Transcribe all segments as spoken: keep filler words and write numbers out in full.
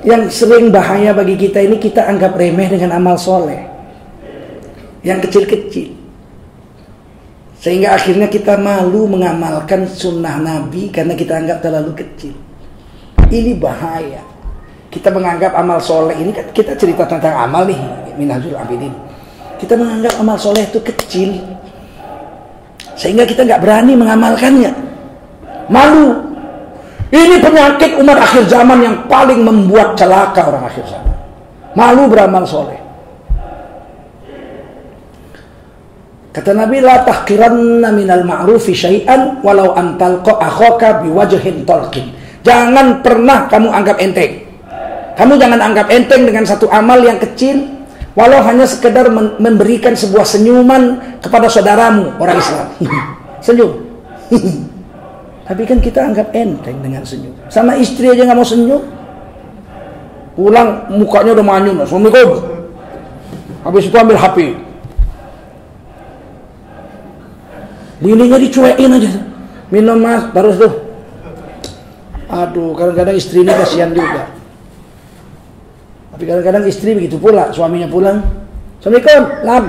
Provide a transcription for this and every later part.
Yang sering bahaya bagi kita ini, kita anggap remeh dengan amal soleh yang kecil-kecil, sehingga akhirnya kita malu mengamalkan sunnah Nabi karena kita anggap terlalu kecil. Ini bahaya. Kita menganggap amal soleh ini, kita cerita tentang amal nih, Minhajul Abidin. Kita menganggap amal soleh itu kecil, sehingga kita nggak berani mengamalkannya. Malu. Ini penyakit umat akhir zaman yang paling membuat celaka orang akhir zaman. Malu beramal soleh. Kata Nabi, la tahqiranna minal ma'rufi syai'an walau an talqa akhaka biwajhin talqin. Jangan pernah kamu anggap enteng. Kamu jangan anggap enteng dengan satu amal yang kecil, walau hanya sekedar memberikan sebuah senyuman kepada saudaramu orang Islam. Senyum. Tapi kan kita anggap enteng dengan senyum. Sama istri aja nggak mau senyum. Pulang mukanya udah manyun. Assalamualaikum. Habis itu ambil H P. Bininya dicuekin aja. Minum mas, terus tuh. Aduh, kadang-kadang istri ini kasihan juga. Tapi kadang-kadang istri begitu pula. Suaminya pulang. Assalamualaikum, Lam.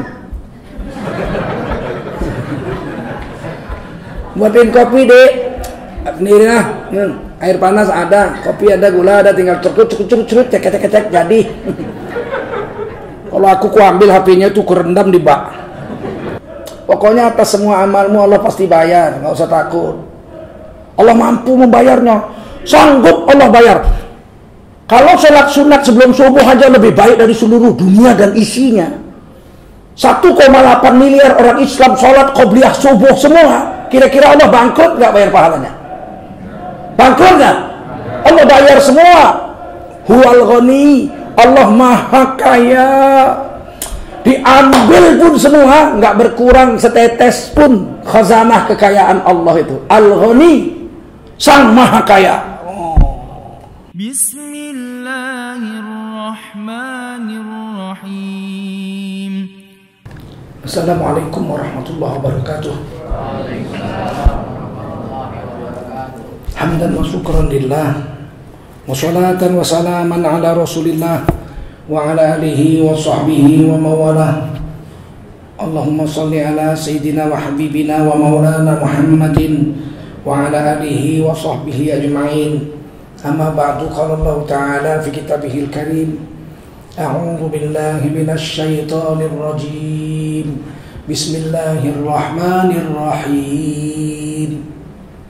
Buatin kopi, Dek. Ini nah, air panas ada, kopi ada, gula ada, tinggal curut-curut-curut, cek-cek-cek jadi. Kalau aku ku ambil H P-nya tuh kurendam di bak. Pokoknya atas semua amalmu Allah pasti bayar, nggak usah takut. Allah mampu membayarnya, sanggup Allah bayar. Kalau sholat sunat sebelum subuh aja lebih baik dari seluruh dunia dan isinya. satu koma delapan miliar orang Islam sholat qobliyah subuh semua. Kira-kira Allah bangkrut nggak bayar pahalanya? Bangkrut nggak? Allah bayar semua. Huwal ghani, Allah maha kaya. Diambil pun semua, nggak berkurang setetes pun khazanah kekayaan Allah itu. Al-Ghani, sang maha kaya. Oh. Bismillahirrahmanirrahim. Assalamualaikum warahmatullahi wabarakatuh. Hamdan wa syukran lillah, wa salatan wa salaman ala rasulillah, wa ala alihi wa sahbihi wa mawalah. Allahumma salli ala sayyidina wa habibina wa maulana Muhammadin wa ala alihi wa sahbihi ajma'in. Amma ba'du, qala Allah ta'ala fi kitabihil karim, a'udzu billahi minasy syaithanir rajim. Bismillahirrahmanirrahim.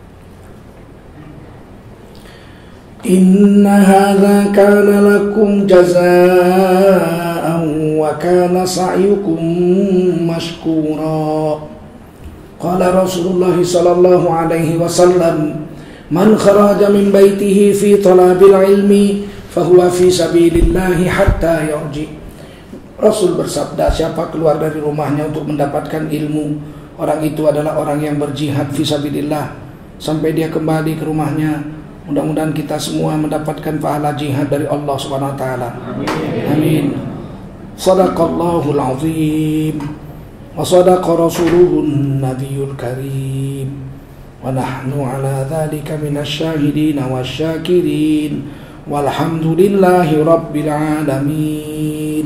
Inna hadza kana lakum jazaa'an wa kana sa'yukum mashkura. Qala Rasulullah sallallahu alaihi wasallam, man kharaja min baitihi fi talabil ilmi fahuwa fi sabilillahi hatta yarji. Rasul bersabda, siapa keluar dari rumahnya untuk mendapatkan ilmu, orang itu adalah orang yang berjihad fi sabilillah sampai dia kembali ke rumahnya. Mudah-mudahan kita semua mendapatkan pahala jihad dari Allah Subhanahu wa taala. Amin. Shadaqallahul azim wa shadaqa rasuluhun nabiyul karim. Wa nahnu ala dzalika minasy syahidin wasyakirin. Walhamdulillahi rabbil alamin.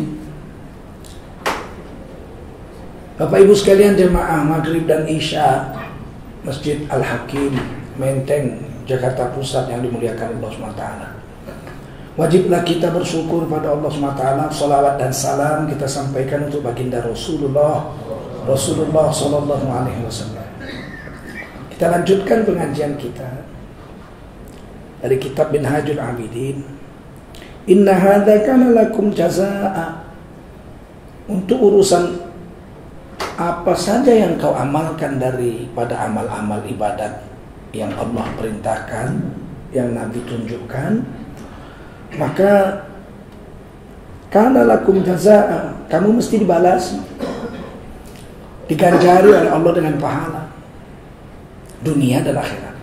Bapak Ibu sekalian, jemaah Maghrib dan Isya Masjid Al-Hakim, Menteng, Jakarta Pusat yang dimuliakan Allah subhanahu wa taala. Wajiblah kita bersyukur pada Allah subhanahu wa taala. Salawat dan salam kita sampaikan untuk baginda Rasulullah Rasulullah sallallahu alaihi wasallam. Kita lanjutkan pengajian kita dari kitab Minhajul Abidin. Inna hadza kana lakum jazaa'a. Untuk urusan apa saja yang kau amalkan daripada amal-amal ibadat yang Allah perintahkan, yang Nabi tunjukkan, maka kana lakum jazaa, kamu mesti dibalas, diganjari oleh Allah dengan pahala dunia dan akhirat.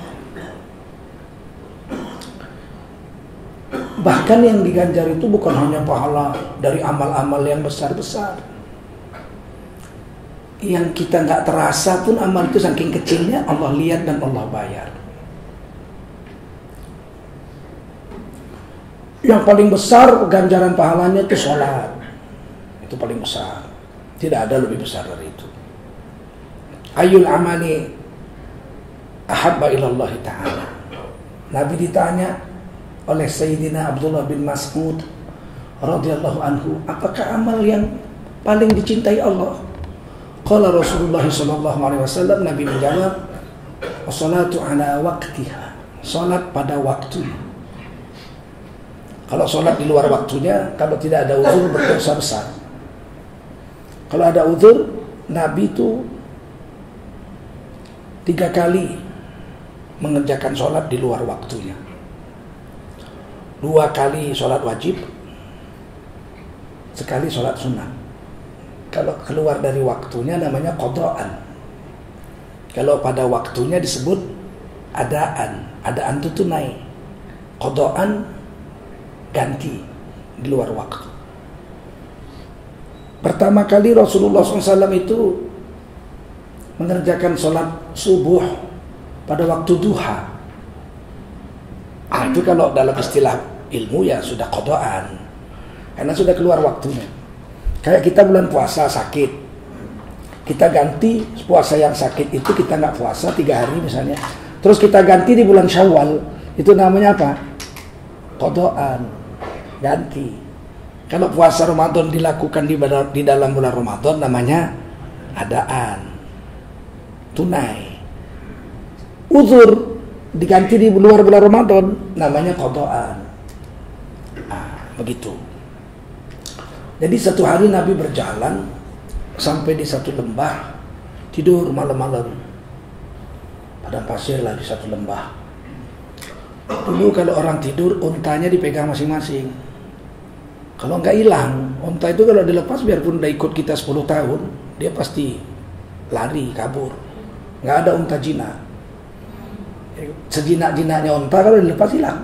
Bahkan yang diganjari itu bukan hanya pahala dari amal-amal yang besar-besar, yang kita nggak terasa pun amal itu saking kecilnya Allah lihat dan Allah bayar. Yang paling besar ganjaran pahalanya itu sholat. Itu paling besar. Tidak ada lebih besar dari itu. Ayul amali ahabba ilallah ta'ala. Nabi ditanya oleh Sayyidina Abdullah bin Mas'ud radhiyallahu anhu, apakah amal yang paling dicintai Allah? Qala Rasulullah sallallahu alaihi wasallam, Nabi menjawab, as-salatu ala waqtiha. Salat pada waktunya. Kalau salat di luar waktunya, kalau tidak ada uzur berdosa besar. Kalau ada uzur, Nabi itu tiga kali mengerjakan sholat di luar waktunya. Dua kali sholat wajib, sekali sholat sunnah. Kalau keluar dari waktunya namanya qadaan. Kalau pada waktunya disebut adaan. Adaan itu tunai. Qadaan ganti di luar waktu. Pertama kali Rasulullah shallallahu alaihi wasallam itu mengerjakan sholat subuh pada waktu duha. Ah, itu kalau dalam istilah ilmu ya sudah qadaan, karena sudah keluar waktunya. Kayak kita bulan puasa sakit, kita ganti puasa yang sakit itu kita nggak puasa tiga hari misalnya, terus kita ganti di bulan Syawal, itu namanya apa? Qadaan, ganti. Kalau puasa Ramadan dilakukan di, di dalam bulan Ramadan namanya adaan, tunai. Uzur diganti di luar bulan Ramadan namanya qadaan. Nah, begitu. Jadi satu hari Nabi berjalan sampai di satu lembah, tidur malam-malam. Padang pasir lah di satu lembah. Dulu kalau orang tidur, untanya dipegang masing-masing. Kalau nggak hilang, unta itu kalau dilepas biarpun udah ikut kita sepuluh tahun, dia pasti lari, kabur. Nggak ada unta jinak. Sejinak-jinaknya unta kalau dilepas hilang.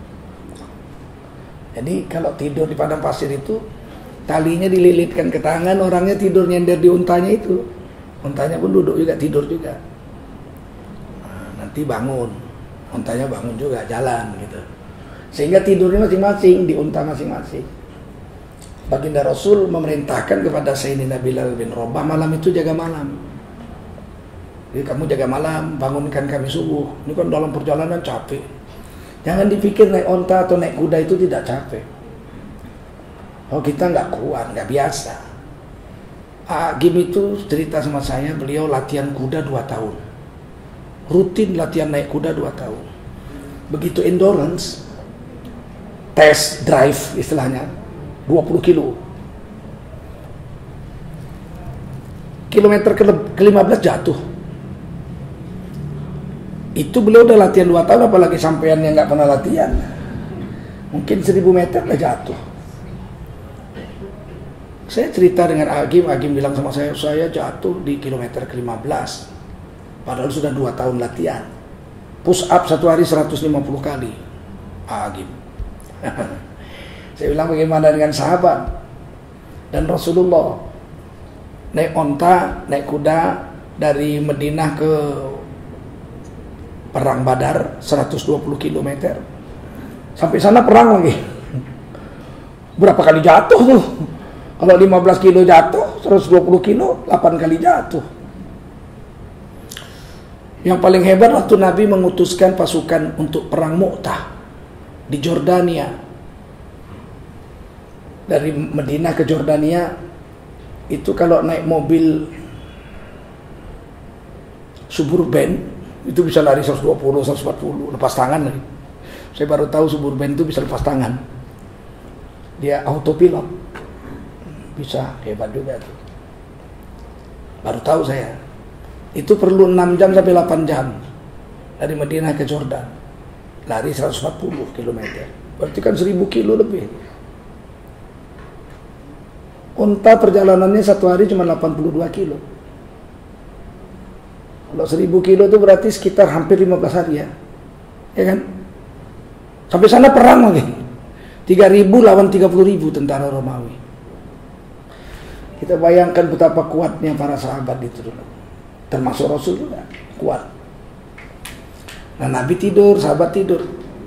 Jadi kalau tidur di padang pasir itu, talinya dililitkan ke tangan, orangnya tidur nyender di untanya itu. Untanya pun duduk juga, tidur juga. Nah, nanti bangun, untanya bangun juga, jalan gitu. Sehingga tidurnya masing-masing, di unta masing-masing. Baginda Rasul memerintahkan kepada Sayyidina Bilal bin Rabah, malam itu jaga malam. Jadi kamu jaga malam, bangunkan kami subuh. Ini kan dalam perjalanan capek. Jangan dipikir naik onta atau naik kuda itu tidak capek. Oh, kita nggak kuat, nggak biasa. Agim itu cerita sama saya, beliau latihan kuda dua tahun. Rutin latihan naik kuda dua tahun. Begitu endurance, test drive istilahnya, dua puluh kilo. Kilometer ke lima belas jatuh. Itu beliau udah latihan dua tahun, apalagi sampean yang nggak pernah latihan. Mungkin seribu meter udah jatuh. Saya cerita dengan Agim, Agim bilang sama saya, saya jatuh di kilometer ke lima belas. Padahal sudah dua tahun latihan. Push up satu hari seratus lima puluh kali. Agim. Saya bilang bagaimana dengan sahabat dan Rasulullah? Naik onta, naik kuda dari Madinah ke Perang Badar seratus dua puluh kilometer. Sampai sana perang lagi. Berapa kali jatuh tuh? Kalau lima belas kilo jatuh, seratus dua puluh kilo, delapan kali jatuh. Yang paling hebat waktu Nabi mengutuskan pasukan untuk perang Mu'tah di Jordania. Dari Madinah ke Jordania, itu kalau naik mobil Suburban, itu bisa lari seratus dua puluh, seratus empat puluh, lepas tangan lagi. Saya baru tahu Suburban itu bisa lepas tangan. Dia autopilot. Bisa, hebat juga tuh. Baru tahu saya. Itu perlu enam jam sampai delapan jam dari Madinah ke Jordan. Lari seratus empat puluh kilometer. Berarti kan seribu kilo lebih. Unta perjalanannya satu hari cuma delapan puluh dua kilo. Kalau seribu kilo itu berarti sekitar hampir lima belas hari ya. Ya kan? Sampai sana perang lagi. tiga ribu lawan tiga puluh ribu tentara Romawi. Kita bayangkan betapa kuatnya para sahabat itu dulu. Termasuk Rasul juga kuat. Nah, Nabi tidur, sahabat tidur.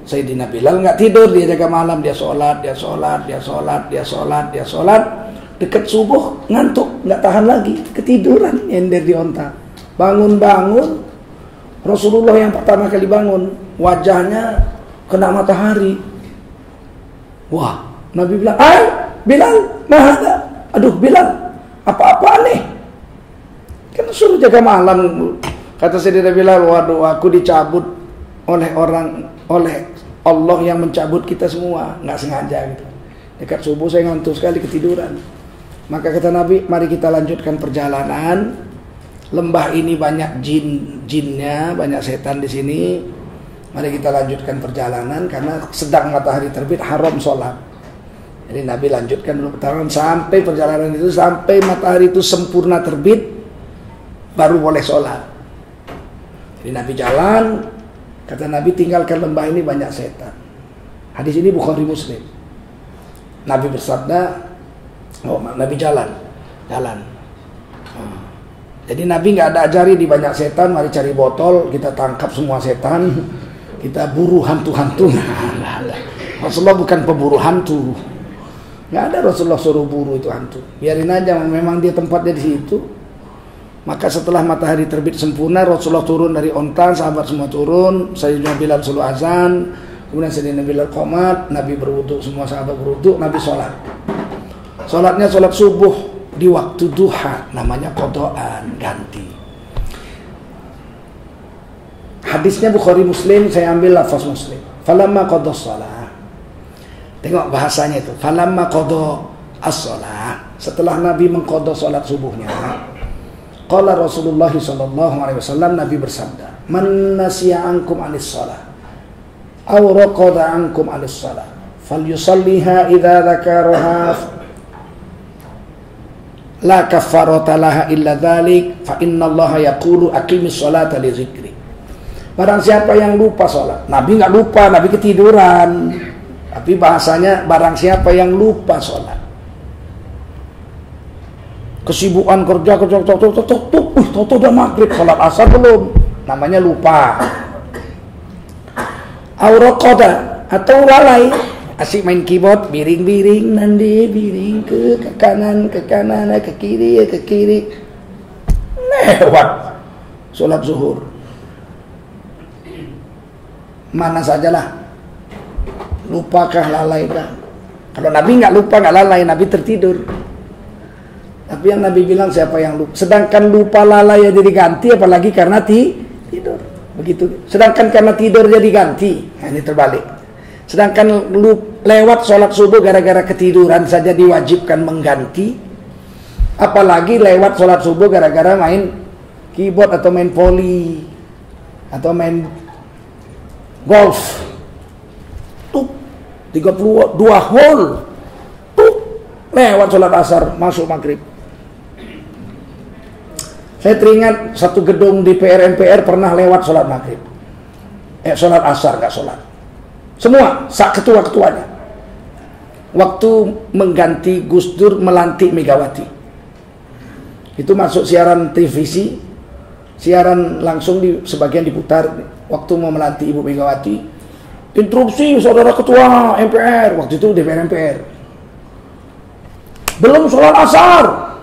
Sayyidina Bilal nggak tidur, dia jaga malam, dia sholat, dia sholat, dia sholat, dia sholat, dia sholat. Dekat subuh ngantuk, nggak tahan lagi, ketiduran, nyender di onta. Bangun-bangun, Rasulullah yang pertama kali bangun, wajahnya kena matahari. Wah, Nabi bilang, "Ay, Bilal, mahada." Aduh, Bilal, apa-apa nih? Kan suruh jaga malam. Kata Sayyidina Bilal, waduh, aku dicabut oleh orang, oleh Allah yang mencabut kita semua, nggak sengaja gitu. Dekat subuh saya ngantuk sekali, ketiduran. Maka kata Nabi, mari kita lanjutkan perjalanan. Lembah ini banyak jin-jinnya, banyak setan di sini. Mari kita lanjutkan perjalanan karena sedang matahari terbit, haram sholat. Jadi Nabi lanjutkan dulu perjalanan sampai perjalanan itu sampai matahari itu sempurna terbit, baru boleh sholat. Jadi Nabi jalan. Kata Nabi, tinggalkan lembah ini banyak setan. Hadis ini Bukhari Muslim. Nabi bersabda, oh Nabi jalan, jalan. Hmm. Jadi Nabi nggak ada ajari di banyak setan, mari cari botol, kita tangkap semua setan, kita buru hantu-hantu. Nah, Rasulullah bukan pemburu hantu. Nggak ada Rasulullah suruh buru itu hantu. Biarin aja, memang dia tempatnya di situ. Maka setelah matahari terbit sempurna, Rasulullah turun dari onta, sahabat semua turun, Sayyidina Bilal suruh azan, kemudian Sayyidina Bilal qomat, Nabi berwudu, semua sahabat berwudu, Nabi sholat. Sholatnya sholat subuh di waktu duha, namanya qadaan, ganti. Hadisnya Bukhari Muslim, saya ambil lafaz Muslim. Falamma qada shalah. Tengok bahasanya itu. Falamma qada as-shalah. Setelah Nabi mengqada sholat subuhnya, qala Rasulullah sallallahu alaihi wasallam, Nabi bersabda, "Man nasiya ankum anis shalah aw raqada ankum anis shalah falyusalliha idza dzakaraha la kaffarata laha illa dzalik fa innallaha yaqulu aqimis sholata li dzikri." Barang siapa yang lupa sholat, Nabi nggak lupa, Nabi ketiduran. Tapi bahasanya barang siapa yang lupa sholat, kesibukan kerja kerja kerja kerja kerja, uh, toto udah maghrib, sholat asar belum, namanya lupa. Auraqada atau lalai, asik main keyboard, biring-biring nanti, biring ke, ke kanan ke kanan ke kiri ke kiri, lewat sholat zuhur. Mana sajalah, lupakah lalai kah? Kalau Nabi nggak lupa nggak lalai, Nabi tertidur. Tapi yang Nabi bilang siapa yang lupa, sedangkan lupa lalai jadi ganti, apalagi karena ti, tidur. Begitu. Sedangkan karena tidur jadi ganti. Nah, ini terbalik. Sedangkan lu, lewat sholat subuh gara-gara ketiduran saja diwajibkan mengganti. Apalagi lewat sholat subuh gara-gara main keyboard atau main volley atau main golf. Tuh, tiga puluh dua hole. Tuh, lewat sholat asar, masuk maghrib. Saya teringat satu gedung di P R M P R pernah lewat sholat maghrib, eh sholat asar nggak sholat, semua sak ketua-ketuanya. Waktu mengganti Gus Dur melantik Megawati, itu masuk siaran televisi, siaran langsung di sebagian diputar. Waktu mau melantik Ibu Megawati, interupsi saudara ketua M P R, waktu itu di P R M P R, belum sholat asar.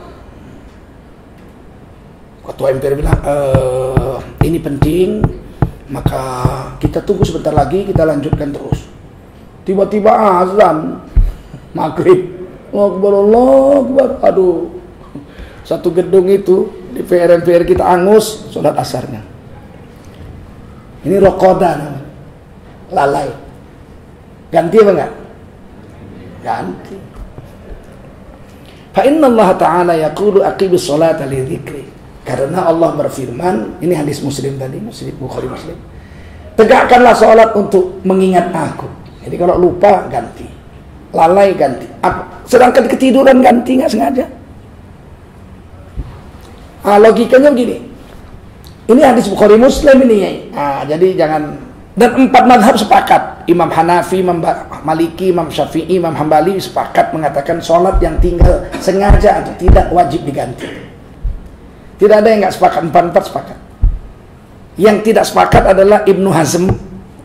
Ketua M P R bilang, e, ini penting, maka kita tunggu sebentar lagi, kita lanjutkan terus. Tiba-tiba azan maghrib, Allahu Akbar, Allahu Akbar. Aduh, satu gedung itu di P R M P R kita angus sholat asarnya. Ini rokoda namanya, lalai. Ganti apa enggak? Ganti. Fa inna Allah Ta'ala yaqulu aqimis sholata li dzikri. Karena Allah berfirman, ini hadis Muslim tadi, Muslim Bukhari Muslim. Tegakkanlah sholat untuk mengingat aku. Jadi kalau lupa ganti, lalai ganti. Sedangkan ketiduran ganti nggak sengaja. Ah, logikanya begini. Ini hadis Bukhari Muslim ini. Ah, jadi jangan. Dan empat mazhab sepakat. Imam Hanafi, Imam Maliki, Imam Syafi'i, Imam Hambali sepakat mengatakan sholat yang tinggal sengaja atau tidak wajib diganti. Tidak ada yang nggak sepakat, empat-empat sepakat. Yang tidak sepakat adalah Ibnu Hazm,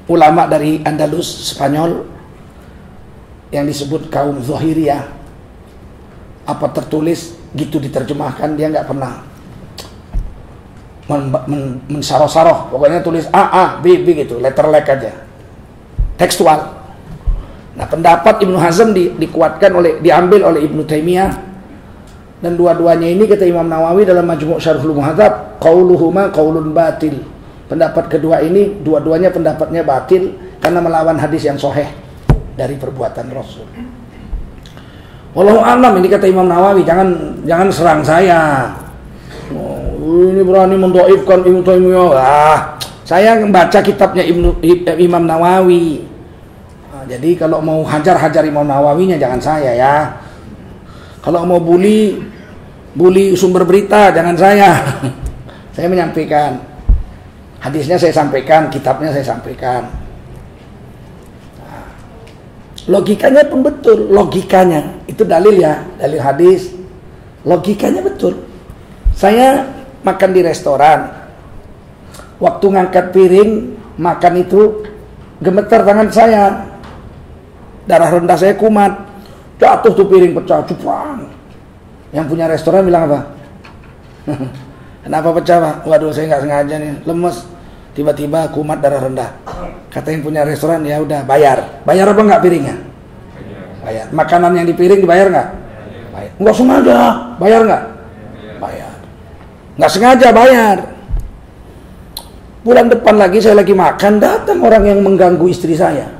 ulama dari Andalus, Spanyol, yang disebut kaum Zahiriyah. Apa tertulis gitu diterjemahkan, dia nggak pernah men, men, mensaroh-saroh, pokoknya tulis A, A, B, B gitu, letter like aja, tekstual. Nah, pendapat Ibnu Hazm di, dikuatkan oleh, diambil oleh Ibnu Taimiyah, dan dua-duanya ini kata Imam Nawawi dalam Majmu' Syarhul Muhadzab, qauluhuma qaulun batil. Pendapat kedua ini dua-duanya pendapatnya batil karena melawan hadis yang sahih dari perbuatan Rasul. Wallahu a'lam, ini kata Imam Nawawi, jangan jangan serang saya. Oh, ini berani mendhaifkan Ibnu Taimiyah. Ah, saya membaca kitabnya Ibnu Imam Nawawi. Nah, jadi kalau mau hajar-hajar Imam Nawawinya jangan saya ya. Kalau mau bully bully sumber berita jangan saya. Saya menyampaikan hadisnya, saya sampaikan, kitabnya saya sampaikan. Nah, logikanya pun betul, logikanya itu dalil ya, dalil hadis. Logikanya betul. Saya makan di restoran, waktu ngangkat piring makan itu gemeter tangan saya, darah rendah saya kumat, jatuh tuh piring pecah, cuprang. Yang punya restoran bilang apa? Kenapa pecah Pak? Waduh, saya nggak sengaja nih, lemes, tiba-tiba kumat, darah rendah. Kata yang punya restoran, ya udah bayar. Bayar apa nggak piringnya? Bayar. Makanan yang di piring dibayar nggak? Bayar. Nggak sengaja, bayar nggak? Bayar. Nggak sengaja bayar. Bulan depan lagi saya lagi makan, datang orang yang mengganggu istri saya.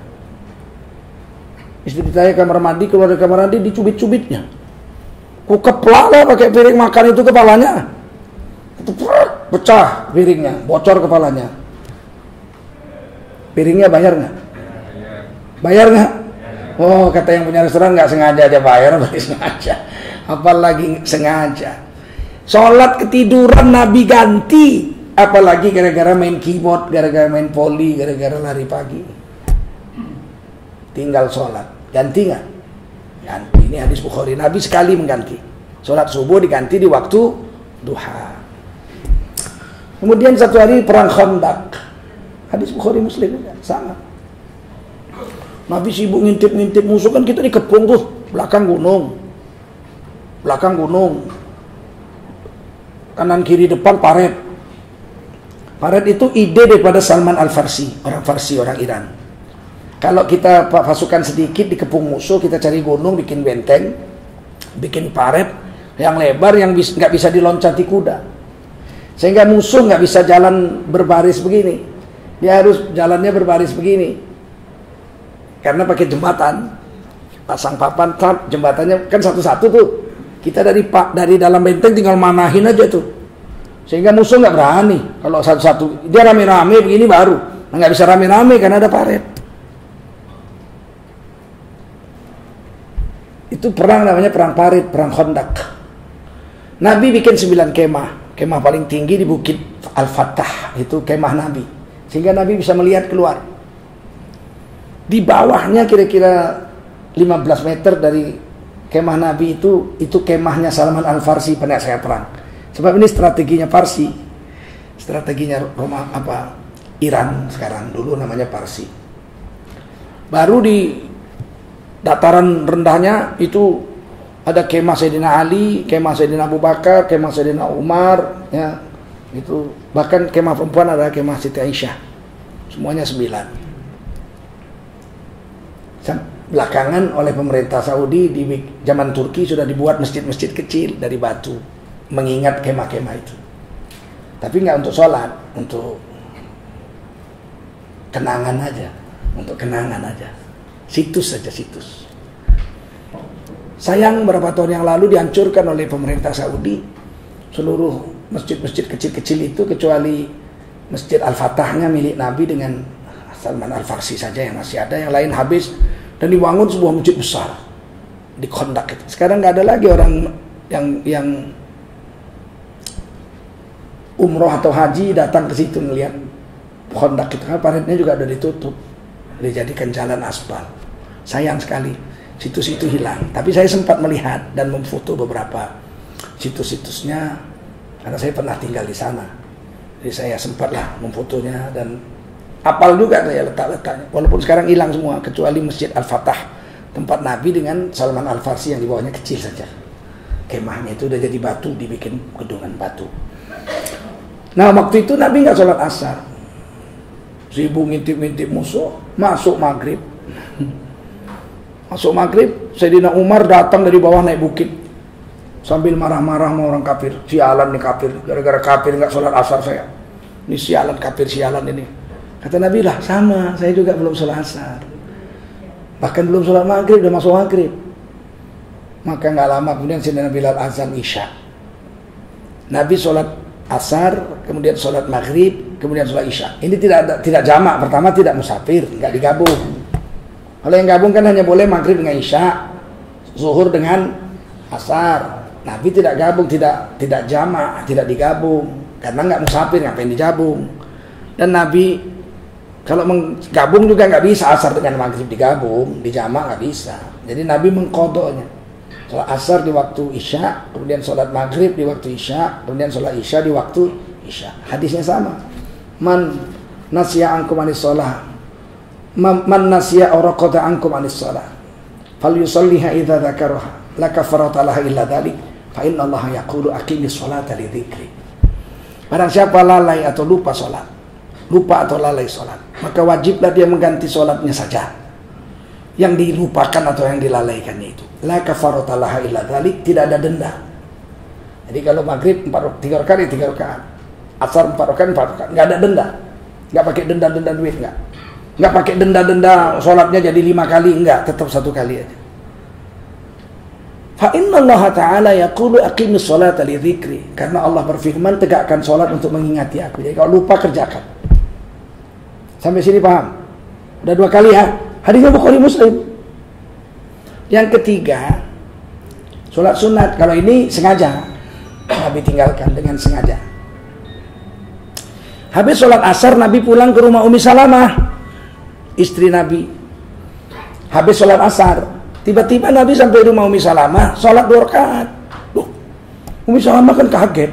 Istri saya kamar mandi, keluar dari kamar mandi, dicubit-cubitnya. Ku keplak lah pakai piring makan itu kepalanya. Itu pecah piringnya, bocor kepalanya. Piringnya bayar nggak? Bayar nggak? Oh, kata yang punya restoran nggak sengaja aja bayar, berarti sengaja. Apalagi sengaja. Sholat ketiduran Nabi ganti, apalagi gara-gara main keyboard, gara-gara main poli, gara-gara lari pagi. Tinggal sholat, ganti nggak? Ganti. Ini hadis Bukhari, Nabi sekali mengganti. Sholat subuh diganti di waktu duha. Kemudian satu hari perang Khandaq, hadis Bukhari Muslim juga sama. Nabi sibuk ngintip-ngintip musuh, kan kita dikepung tuh belakang gunung, belakang gunung, kanan kiri depan paret. Paret itu ide daripada Salman Al-Farsi, orang Farsi, orang Iran. Kalau kita pasukan sedikit dikepung musuh, kita cari gunung, bikin benteng, bikin paret yang lebar yang bis, nggak bisa diloncati kuda, sehingga musuh nggak bisa jalan berbaris begini, dia harus jalannya berbaris begini, karena pakai jembatan, pasang papan, trap, jembatannya kan satu-satu tuh. Kita dari pak dari dalam benteng tinggal manahin aja tuh, sehingga musuh nggak berani. Kalau satu-satu dia rame-rame begini baru, nggak bisa rame-rame karena ada paret. Itu perang namanya perang parit, perang Khandaq. Nabi bikin sembilan kemah. Kemah paling tinggi di Bukit Al-Fattah, itu kemah Nabi. Sehingga Nabi bisa melihat keluar. Di bawahnya kira-kira lima belas meter dari kemah Nabi itu, itu kemahnya Salman Al-Farsi, penasihat perang. Sebab ini strateginya Farsi. Strateginya Roma apa? Iran sekarang, dulu namanya Parsi. Baru di dataran rendahnya itu ada kemah Sayyidina Ali, kemah Sayyidina Abu Bakar, kemah Sayyidina Umar, ya, itu bahkan kemah perempuan ada kemah Siti Aisyah, semuanya sembilan. Belakangan oleh pemerintah Saudi di zaman Turki sudah dibuat masjid-masjid kecil dari batu, mengingat kemah-kemah itu. Tapi nggak untuk sholat, untuk kenangan aja, untuk kenangan aja. Situs saja, situs. Sayang beberapa tahun yang lalu dihancurkan oleh pemerintah Saudi seluruh masjid-masjid kecil-kecil itu, kecuali Masjid Al-Fatahnya milik Nabi dengan Salman Al-Farsi saja yang masih ada, yang lain habis, dan dibangun sebuah masjid besar di Khandaq itu. Sekarang nggak ada lagi orang yang yang umroh atau haji datang ke situ melihat Khandaq itu, karena paritnya juga sudah ditutup, dijadikan jalan aspal. Sayang sekali, situs itu hilang. Tapi saya sempat melihat dan memfoto beberapa situs-situsnya, karena saya pernah tinggal di sana. Jadi saya sempatlah memfotonya dan Apal juga saya letak-letaknya. Walaupun sekarang hilang semua kecuali Masjid Al-Fatah, tempat Nabi dengan Salman Al-Farsi yang di bawahnya kecil saja. Kemahnya itu udah jadi batu, dibikin gedungan batu. Nah waktu itu Nabi nggak sholat asar, sibuk ngintip-ngintip musuh. Masuk maghrib, masuk maghrib, Sayyidina Umar datang dari bawah naik bukit sambil marah-marah sama orang kafir. Sialan nih kafir, gara-gara kafir nggak sholat asar saya. Ini sialan kafir, sialan ini. Kata Nabi lah sama, saya juga belum sholat asar. Bahkan belum sholat maghrib, udah masuk maghrib. Maka nggak lama kemudian Sayyidina Bilal azan isya. Nabi sholat asar, kemudian sholat maghrib, kemudian sholat isya. Ini tidak ada, tidak jamak. Pertama tidak musafir, nggak digabung. Kalau yang gabung kan hanya boleh maghrib dengan isya, zuhur dengan asar. Nabi tidak gabung, tidak tidak jamak, tidak digabung. Karena nggak musafir, ngapain digabung? Dan Nabi kalau menggabung juga nggak bisa, asar dengan maghrib digabung, dijamak nggak bisa. Jadi Nabi mengkodoknya. Sholat asar di waktu isya, kemudian sholat maghrib di waktu isya, kemudian sholat isya di waktu isya. Hadisnya sama. Man nasya ankum anis sholah, man nasya oraqata ankum anis sholah, fal yusalliha idza dzakaraha, la kafarata laha illa dzalik, fa inna Allah yaqulu aqimis sholata li dzikri. Barang siapa lalai atau lupa sholat, lupa atau lalai sholat, maka wajiblah dia mengganti sholatnya saja. Yang dilupakan atau yang dilalaikannya itu. La kafarata laha illa dzalik, tidak ada denda. Jadi kalau maghrib empat tiga rakaat tiga rakaat, asar empat rakaat empat rakaat, enggak ada denda. Enggak pakai denda-denda duit enggak. Enggak pakai denda-denda sholatnya jadi lima kali, enggak, tetap satu kali aja. Fa inna Allah Ta'ala yaqulu aqimis sholata li dzikri. Karena Allah berfirman tegakkan sholat untuk mengingati aku. Jadi kalau lupa kerjakan. Sampai sini paham? Udah dua kali ya. Hadisnya Bukhari Muslim. Yang ketiga, sholat sunat. Kalau ini sengaja, Nabi tinggalkan dengan sengaja. Habis sholat asar, Nabi pulang ke rumah Ummi Salamah, istri Nabi. Habis sholat asar, tiba-tiba Nabi sampai rumah Ummi Salamah, sholat dua rakaat. Loh, Ummi Salamah kan kaget.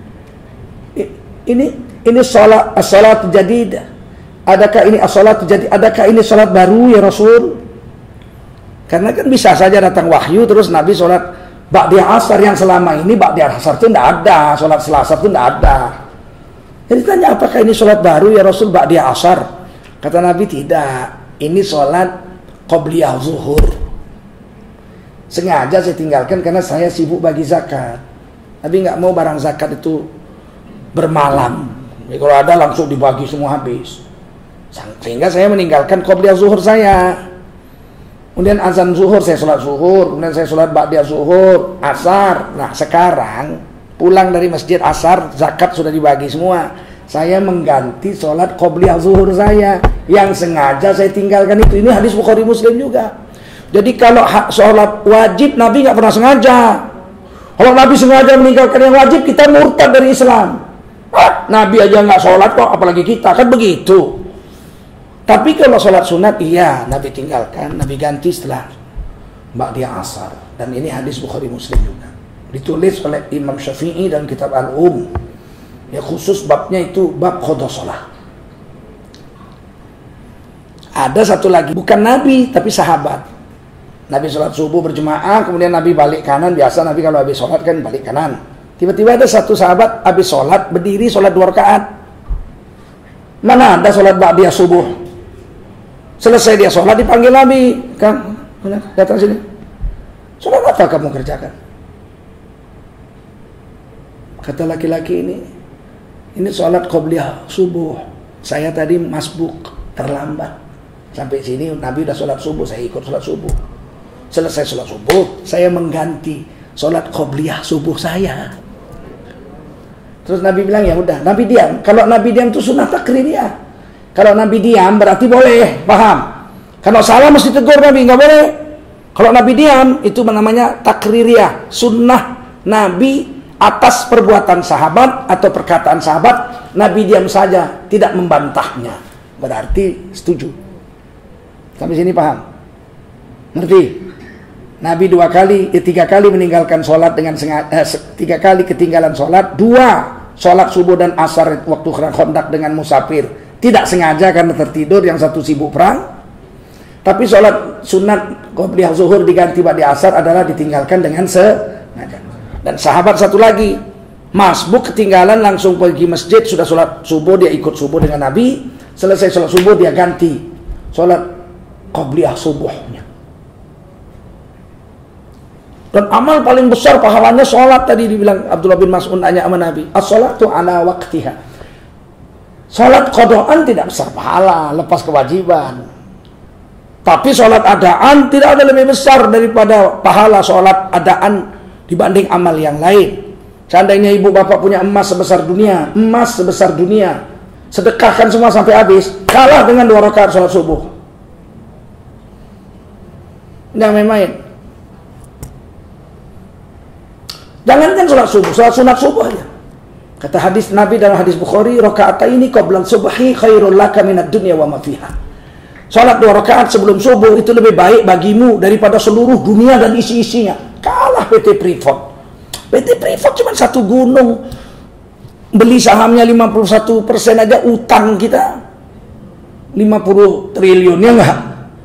Ini ini sholat as-salat jadidah. Adakah ini as-salat jadi adakah ini salat baru ya Rasul? Karena kan bisa saja datang wahyu terus Nabi salat ba'da asar, yang selama ini ba'da asar itu tidak ada, salat Selasa itu tidak ada. Jadi tanya apakah ini salat baru ya Rasul ba'da asar? Kata Nabi tidak, ini salat qabliyah zuhur. Sengaja saya tinggalkan karena saya sibuk bagi zakat. Nabi nggak mau barang zakat itu bermalam. Jadi kalau ada langsung dibagi semua habis. Sehingga saya meninggalkan qobliyah zuhur saya. Kemudian azan zuhur saya sholat zuhur, kemudian saya sholat ba'da zuhur, asar. Nah sekarang pulang dari masjid asar, zakat sudah dibagi semua. Saya mengganti sholat qobliyah zuhur saya yang sengaja saya tinggalkan itu. Ini hadis Bukhari Muslim juga. Jadi kalau sholat wajib Nabi nggak pernah sengaja. Kalau Nabi sengaja meninggalkan yang wajib, kita murtad dari Islam. Ah, Nabi aja nggak sholat kok, apalagi kita, kan begitu. Tapi kalau sholat sunat, iya, Nabi tinggalkan, Nabi ganti setelah ba'da asar. Dan ini hadis Bukhari Muslim juga. Ditulis oleh Imam Syafi'i dalam kitab Al-Um. Ya khusus babnya itu bab qada shalah. Ada satu lagi, bukan Nabi, tapi sahabat. Nabi sholat subuh berjemaah, kemudian Nabi balik kanan. Biasa Nabi kalau habis sholat kan balik kanan. Tiba-tiba ada satu sahabat habis sholat, berdiri sholat dua rakaat. Mana ada sholat ba'da subuh? Selesai dia sholat dipanggil Nabi, Kang, mana? Datang sini. Sholat apa kamu kerjakan? Kata laki-laki ini, ini sholat qobliyah subuh. Saya tadi masbuk, terlambat. Sampai sini Nabi udah sholat subuh, saya ikut sholat subuh. Selesai sholat subuh, saya mengganti sholat qobliyah subuh saya. Terus Nabi bilang ya udah, Nabi diam. Kalau Nabi diam itu sunnah takririyah. Kalau Nabi diam berarti boleh, paham? Kalau salah mesti tegur Nabi, nggak boleh. Kalau Nabi diam itu namanya takririyah, sunnah Nabi atas perbuatan sahabat atau perkataan sahabat. Nabi diam saja, tidak membantahnya, berarti setuju. Sampai sini paham? Ngerti? Nabi dua kali, eh, tiga kali meninggalkan sholat dengan sengaja, eh, tiga kali ketinggalan sholat, dua sholat subuh dan asar waktu Khandaq dengan musafir Tidak sengaja karena tertidur, yang satu sibuk perang. Tapi sholat sunat qobliyah zuhur diganti ba'di asar adalah ditinggalkan dengan sengaja. Dan sahabat satu lagi, masbuk ketinggalan, langsung pergi masjid, sudah sholat subuh, dia ikut subuh dengan Nabi. Selesai sholat subuh, dia ganti sholat qobliyah subuhnya. Dan amal paling besar pahalanya sholat, tadi dibilang Abdullah bin Mas'ud nanya sama Nabi, as-sholatu ala waqtiha. Sholat qadaan tidak besar pahala, lepas kewajiban. Tapi sholat adaan tidak ada lebih besar daripada pahala sholat adaan dibanding amal yang lain. Seandainya ibu bapak punya emas sebesar dunia, emas sebesar dunia, sedekahkan semua sampai habis, kalah dengan dua rakaat sholat subuh. Jangan main-main. Jangankan sholat subuh, sholat sunat subuh aja. Kata hadis Nabi dalam hadis Bukhari, rakaataini qabla subhi khairul laka minad dunya wa ma fiha. Sholat dua rakaat sebelum subuh itu lebih baik bagimu daripada seluruh dunia dan isi-isinya. Kalah P T Freeport. P T Freeport cuma satu gunung. Beli sahamnya lima puluh satu persen aja, utang kita lima puluh triliun, ya enggak?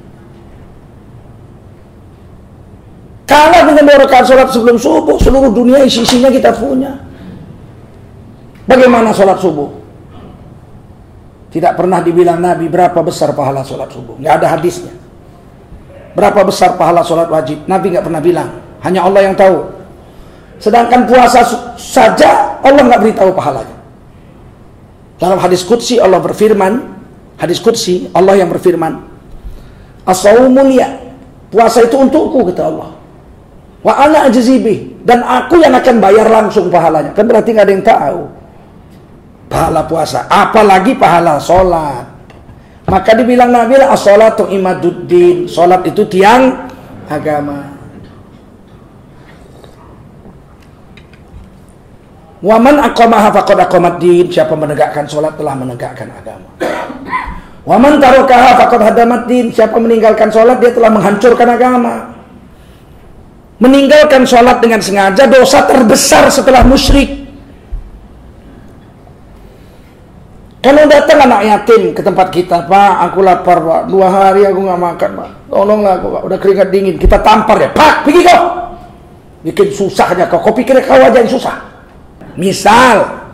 Kalah dengan dua rakaat sholat sebelum subuh, seluruh dunia isi-isinya kita punya. Bagaimana sholat subuh? Tidak pernah dibilang Nabi berapa besar pahala sholat subuh. Nggak ada hadisnya. Berapa besar pahala sholat wajib, Nabi nggak pernah bilang. Hanya Allah yang tahu. Sedangkan puasa saja Allah nggak beritahu pahalanya. Dalam hadis qudsi Allah berfirman, hadis qudsi Allah yang berfirman, as-shaumu liya, puasa itu untukku, kata Allah. Wa ana ajzi bih, dan aku yang akan bayar langsung pahalanya. Kan berarti nggak ada yang tahu pahala puasa, apalagi pahala sholat. Maka dibilang Nabi, as-sholatu imaduddin, sholat itu tiang agama. Waman aqamaha faqad aqamaddin, siapa menegakkan sholat telah menegakkan agama. Waman tarokaha faqad hadamaddin, siapa meninggalkan sholat dia telah menghancurkan agama. Meninggalkan sholat dengan sengaja dosa terbesar setelah musyrik. Kalau datang anak yatim ke tempat kita, Pak, aku lapar, Pak, dua hari aku nggak makan, Pak, tolonglah aku, Pak, udah keringat dingin, kita tampar ya, Pak, pergi kau, bikin susahnya kau, kau pikir kau aja yang susah. Misal,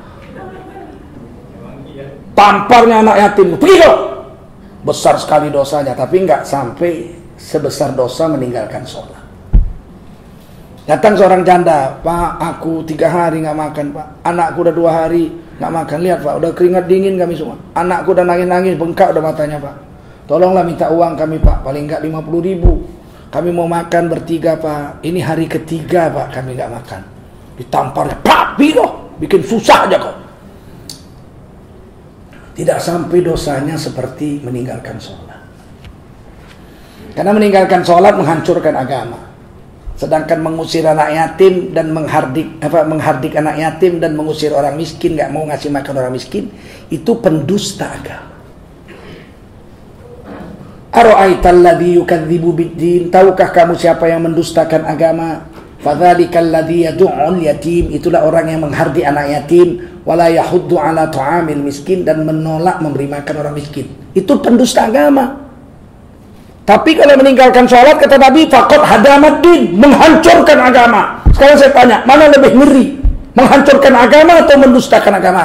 tamparnya anak yatim, pergi kau, besar sekali dosanya, tapi nggak sampai sebesar dosa meninggalkan sholat. Datang seorang janda, Pak, aku tiga hari nggak makan, Pak, anakku udah dua hari nggak makan, lihat Pak, udah keringat dingin kami semua, anakku udah nangis-nangis, bengkak udah matanya, Pak, tolonglah minta uang kami, Pak, paling nggak lima puluh ribu, kami mau makan bertiga, Pak, ini hari ketiga, Pak, kami nggak makan. Ditamparnya, Pak, biro, bikin susah aja kok. Tidak sampai dosanya seperti meninggalkan sholat, karena meninggalkan sholat menghancurkan agama. Sedangkan mengusir anak yatim dan menghardik apa menghardik anak yatim dan mengusir orang miskin, nggak mau ngasih makan orang miskin, itu pendusta agama. Ara'aital ladzi yukadzibu biddin, tahukah kamu siapa yang mendustakan agama? Fadzalikal ladzi yad'ul yatim, itulah orang yang menghardik anak yatim, wala yahuddu ala ta'amil miskin, dan menolak memberi makan orang miskin. Itu pendusta agama. Tapi kalau meninggalkan sholat, kata Nabi, faqad hadamaddin, menghancurkan agama. Sekarang saya tanya, mana lebih ngeri? Menghancurkan agama atau mendustakan agama?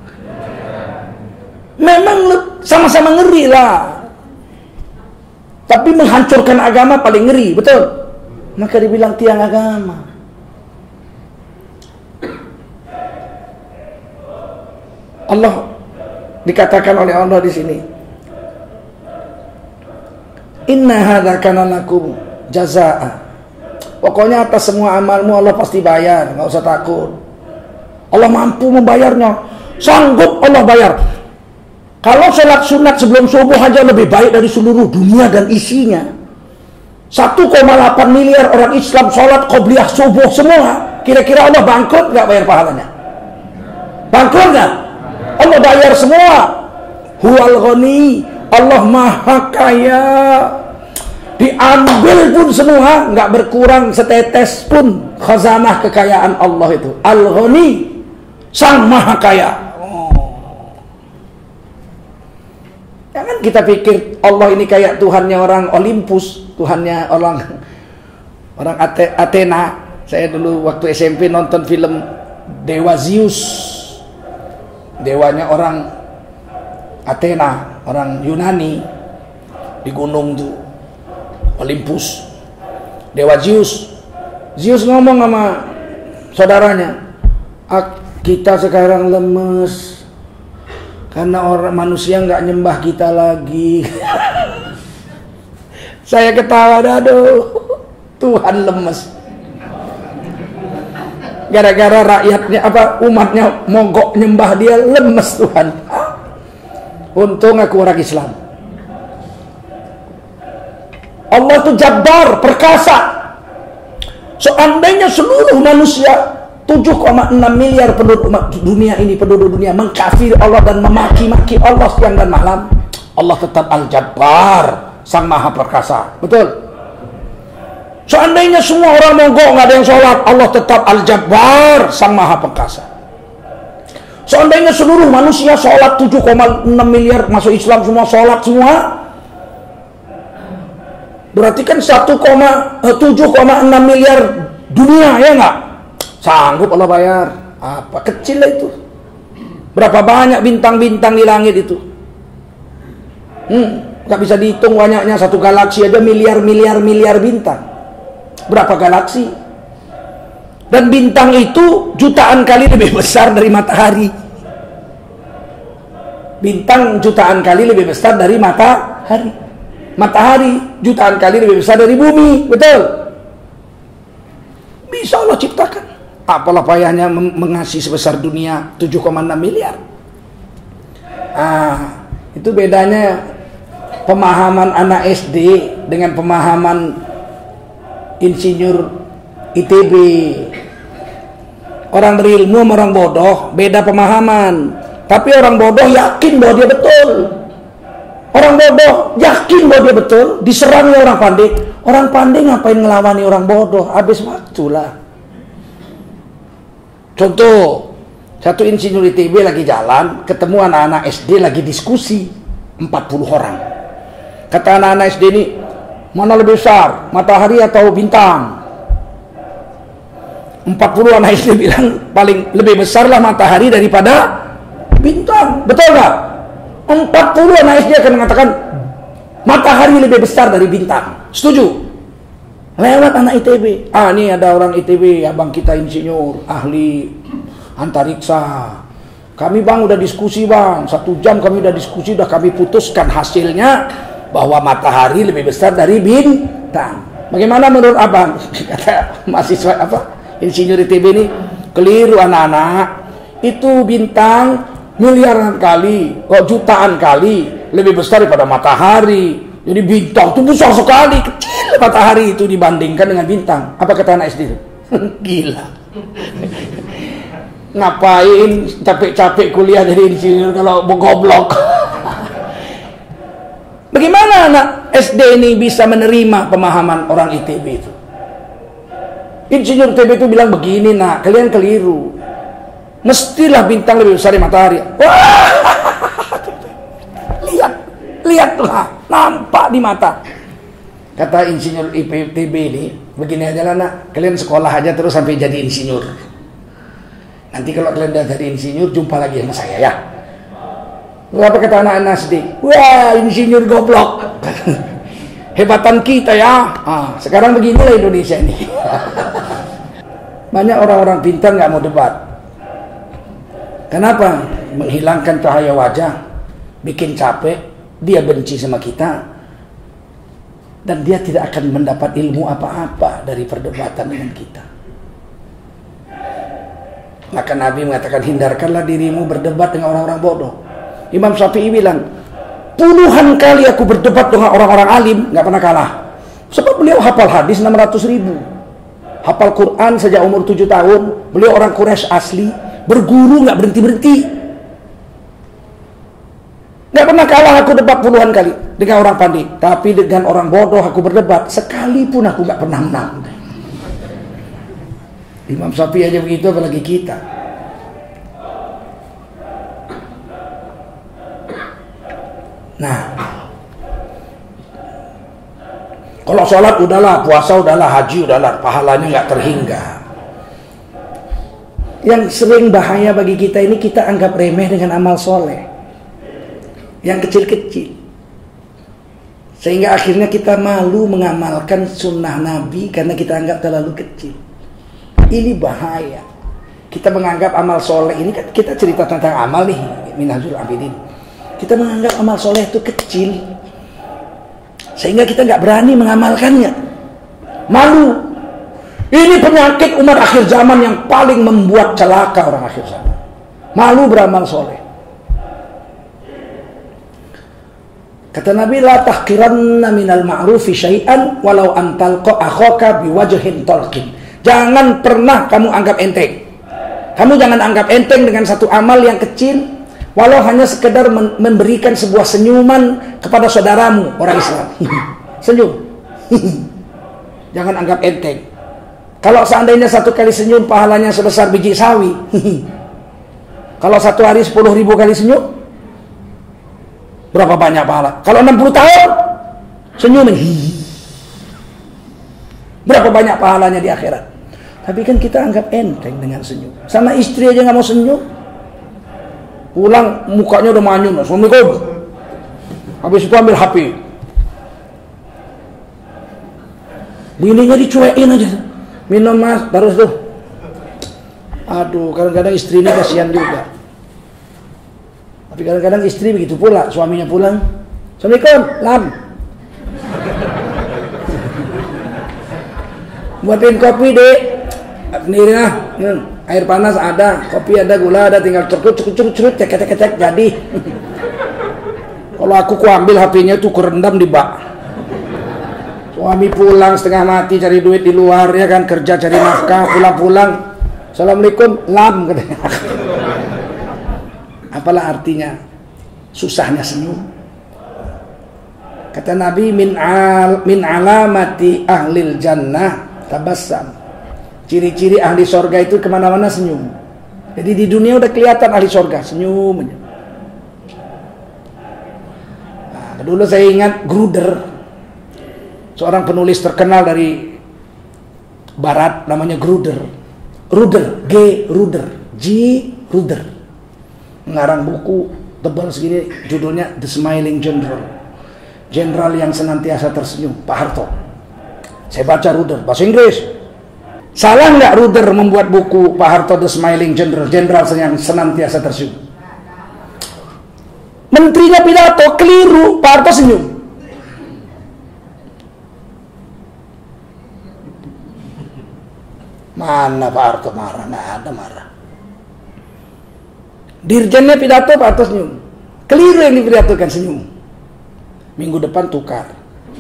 Memang sama-sama ngeri lah. Tapi menghancurkan agama paling ngeri, betul? Maka dibilang tiang agama. Allah, dikatakan oleh Allah di sini, inna hadza kana lakum jazaa. Pokoknya atas semua amalmu Allah pasti bayar, nggak usah takut. Allah mampu membayarnya, sanggup Allah bayar. Kalau sholat sunat sebelum subuh aja lebih baik dari seluruh dunia dan isinya. satu koma delapan miliar orang Islam sholat qobliyah subuh semua. Kira-kira Allah bangkrut nggak bayar pahalanya? Bangkrut nggak? Allah bayar semua. Huwal ghani, Allah maha kaya. Diambil pun semua, nggak berkurang setetes pun khazanah kekayaan Allah itu. Al-Ghani, sang maha kaya. Oh. kita pikir Allah ini kayak Tuhannya orang Olympus, Tuhannya orang orang Athena. Saya dulu waktu S M P nonton film Dewa Zeus, dewanya orang Athena, orang Yunani, di gunung tuh Olympus. Dewa Zeus, Zeus ngomong sama saudaranya, kita sekarang lemes karena orang manusia nggak nyembah kita lagi. Saya ketawa, aduh, Tuhan lemes. Gara-gara rakyatnya apa umatnya mogok nyembah dia, lemes Tuhan. Untung aku orang Islam. Allah itu Jabbar, perkasa. Seandainya seluruh manusia tujuh koma enam miliar penduduk dunia ini, penduduk dunia mengkafiri Allah dan memaki-maki Allah siang dan malam, Allah tetap Al-Jabbar, Sang Maha Perkasa. Betul? Seandainya semua orang mogok, nggak ada yang sholat, Allah tetap Al-Jabbar, Sang Maha Perkasa. Seandainya seluruh manusia sholat tujuh koma enam miliar masuk Islam, semua sholat semua, berarti kan satu koma tujuh koma enam miliar dunia, ya nggak? Sanggup Allah bayar? Apa kecil itu? Berapa banyak bintang-bintang di langit itu? Hmm, nggak bisa dihitung banyaknya. Satu galaksi aja miliar-miliar miliar bintang. Berapa galaksi? Dan bintang itu jutaan kali lebih besar dari matahari. Bintang jutaan kali lebih besar dari matahari. Matahari jutaan kali lebih besar dari bumi. Betul? Bisa Allah ciptakan. Apalah payahnya mengasihi sebesar dunia tujuh koma enam miliar. Ah, itu bedanya pemahaman anak S D dengan pemahaman insinyur I T B. Orang berilmu sama orang bodoh beda pemahaman. Tapi orang bodoh yakin bahwa dia betul. Orang bodoh yakin bahwa dia betul, diserang oleh orang pandai. Orang pandai ngapain ngelawani orang bodoh? Habis waktulah. Contoh, satu insinyur I T B lagi jalan, ketemu anak-anak S D lagi diskusi, empat puluh orang. Kata anak-anak S D ini, mana lebih besar, matahari atau bintang? empat puluh anak S D bilang, paling lebih besarlah matahari daripada bintang. Betul nggak? empat puluh anak S D akan mengatakan, matahari lebih besar dari bintang. Setuju? Lewat anak I T B. Ah, ini ada orang I T B, abang kita insinyur, ahli antariksa. Kami bang udah diskusi bang, satu jam kami udah diskusi, udah kami putuskan hasilnya bahwa matahari lebih besar dari bintang. Bagaimana menurut abang? Kata mahasiswa apa? Insinyur I T B ini, keliru anak-anak. Itu bintang miliaran kali, kok jutaan kali lebih besar daripada matahari. Jadi bintang itu besar sekali, kecil matahari itu dibandingkan dengan bintang. Apa kata anak S D itu? Gila. Ngapain capek-capek kuliah jadi insinyur kalau goblok? Bagaimana anak S D ini bisa menerima pemahaman orang I T B itu? Insinyur I T B itu bilang begini, nak, kalian keliru. Mestilah bintang lebih besar dari matahari. Wah, lihat, lihatlah, nampak di mata. Kata insinyur I T B ini, begini aja lah nak, kalian sekolah aja terus sampai jadi insinyur. Nanti kalau kalian udah jadi insinyur, jumpa lagi sama saya ya. Apa kata anak-anak S D? Wah, insinyur goblok. Hebatan kita ya. Ah, sekarang beginilah Indonesia ini. Banyak orang-orang pintar nggak mau debat. Kenapa? Menghilangkan cahaya wajah, bikin capek, dia benci sama kita, dan dia tidak akan mendapat ilmu apa-apa dari perdebatan dengan kita. Maka Nabi mengatakan, hindarkanlah dirimu berdebat dengan orang-orang bodoh. Imam Syafi'i bilang, puluhan kali aku berdebat dengan orang-orang alim, nggak pernah kalah. Sebab beliau hafal hadis enam ratus ribu, hafal Quran sejak umur tujuh tahun, beliau orang Quraisy asli, berguru nggak berhenti-berhenti. Nggak pernah kalah aku debat puluhan kali dengan orang pandai. Tapi dengan orang bodoh aku berdebat, sekalipun aku nggak pernah menang. Imam Syafi'i aja begitu, apalagi kita. Nah, Kalau sholat udahlah, puasa udahlah, haji udahlah, pahalanya nggak terhingga. Yang sering bahaya bagi kita ini, kita anggap remeh dengan amal soleh yang kecil-kecil, sehingga akhirnya kita malu mengamalkan sunnah Nabi karena kita anggap terlalu kecil. Ini bahaya. Kita menganggap amal soleh ini, kita cerita tentang amal nih, Minhajul Abidin. Kita menganggap amal soleh itu kecil, sehingga kita nggak berani mengamalkannya. Malu. Ini penyakit umat akhir zaman yang paling membuat celaka orang akhir zaman. Malu beramal soleh. Kata Nabi, la tahqiranna minal ma'rufi syai'an walau an talqa akhaka biwajhin talqin. Jangan pernah kamu anggap enteng. Kamu jangan anggap enteng dengan satu amal yang kecil, walau hanya sekedar memberikan sebuah senyuman kepada saudaramu orang Islam. Senyum. Jangan anggap enteng. Kalau seandainya satu kali senyum pahalanya sebesar biji sawi. Kalau satu hari sepuluh ribu kali senyum, berapa banyak pahala? Kalau enam puluh tahun senyum, berapa banyak pahalanya di akhirat? Tapi kan kita anggap enteng dengan senyum. Sama istri aja nggak mau senyum, pulang mukanya udah manyun. Assalamualaikum. Habis itu ambil H P, bininya dicuekin aja. Minum mas, baru tuh. Aduh, kadang-kadang istri ini kasihan juga. Tapi kadang-kadang istri begitu pula, suaminya pulang, Assalamualaikum, lam. Buatin kopi dek. Sendiri lah, air panas ada, kopi ada, gula ada, tinggal curut curut curut curut cek cek cek jadi. Kalau aku ku ambil H P-nya tuh kurendam di bak. Suami pulang setengah mati cari duit di luar, ya kan, kerja cari nafkah, pulang-pulang, Assalamualaikum, lam katanya. Apalah artinya susahnya senyum? Kata Nabi, min al min alamati ahlil jannah tabassam. Ciri-ciri ahli sorga itu kemana-mana senyum. Jadi di dunia udah kelihatan ahli sorga, senyum aja. Nah, dulu saya ingat Gruder, seorang penulis terkenal dari Barat, namanya Gruder. Ruder, G. Ruder, G. Ruder. Mengarang buku tebal segini, judulnya The Smiling General. Jenderal yang senantiasa tersenyum, Pak Harto. Saya baca Ruder, bahasa Inggris. Salah nggak Ruder membuat buku Pak Harto The Smiling General, jenderal yang senantiasa tersenyum? Menterinya pidato, keliru, Pak Harto senyum. Mana Pak Harto marah? Nggak ada marah. Dirjennya pidato, Pak Harto senyum. Keliru yang dipidatokan, senyum. Minggu depan tukar.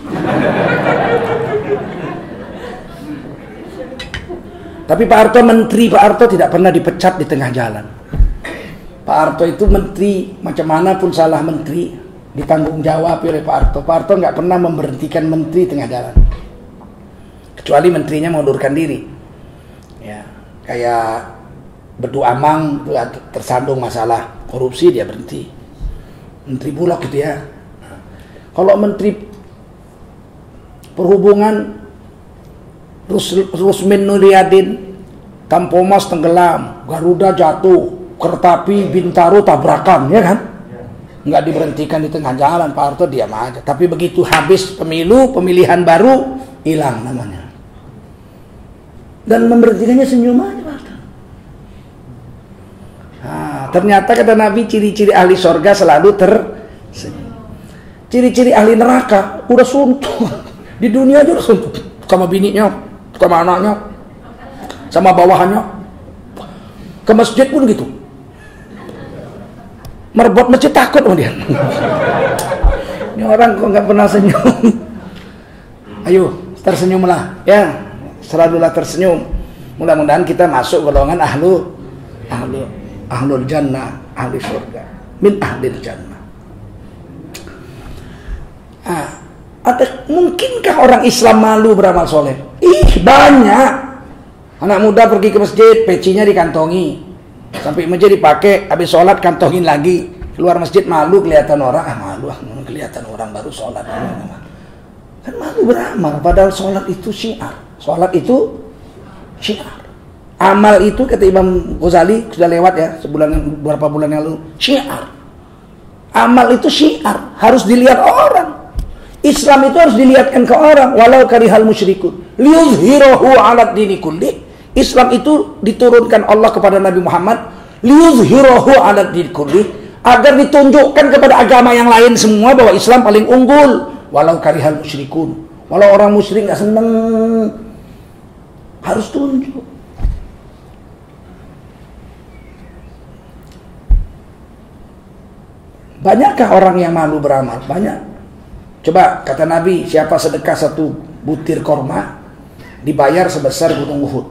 Tapi Pak Harto menteri, Pak Harto tidak pernah dipecat di tengah jalan. Pak Harto itu menteri, macam mana pun salah menteri, ditanggung jawab oleh Pak Harto. Pak Harto nggak pernah memberhentikan menteri tengah jalan, kecuali menterinya mengundurkan diri. Ya, kayak Bedu Amang tersandung masalah korupsi, dia berhenti. Menteri Bulog gitu ya. Kalau menteri perhubungan Rus Rusmin Nuryadin, Tampomas tenggelam, Garuda jatuh, Kertapi Bintaro tabrakan, ya kan? Nggak diberhentikan di tengah jalan, Pak Harto diam aja. Tapi begitu habis pemilu, pemilihan baru, hilang namanya. Dan memberhentikannya senyum aja, Pak Harto. Nah, ternyata kata Nabi, ciri-ciri ahli sorga selalu tersenyum. Ciri-ciri ahli neraka udah suntuk. Di dunia aja udah suntuk. Sama bininya, sama anaknya, sama bawahannya. Ke masjid pun gitu. Merbot masjid takut sama dia. Ini orang kok nggak pernah senyum. Ayo tersenyumlah, ya, selalulah tersenyum. Mudah-mudahan kita masuk golongan ahlu, ahlu, ahlul jannah, ahli surga, min ahlil jannah. Ah, atau mungkinkah orang Islam malu beramal soleh? Ih, banyak. Anak muda pergi ke masjid, pecinya dikantongi, sampai masjid dipakai, habis sholat kantongin lagi, keluar masjid malu kelihatan orang, ah malu, ah kelihatan orang baru sholat. Kan malu beramal, padahal sholat itu syiar. Sholat itu syiar. Amal itu kata Imam Ghazali sudah lewat ya sebulan beberapa bulan yang lalu. Syiar. Amal itu syiar, harus dilihat orang. Islam itu harus dilihatkan ke orang, walau karihal musyrikun. Liyuzhirahu 'ala dini kulli. Islam itu diturunkan Allah kepada Nabi Muhammad, liyuzhirahu 'ala dini kulli, agar ditunjukkan kepada agama yang lain semua bahwa Islam paling unggul. Walau karihal musyrikun, walau orang musyrik nggak seneng, harus tunjuk. Banyakkah orang yang malu beramal? Banyak. Coba kata Nabi, siapa sedekah satu butir korma dibayar sebesar gunung Uhud.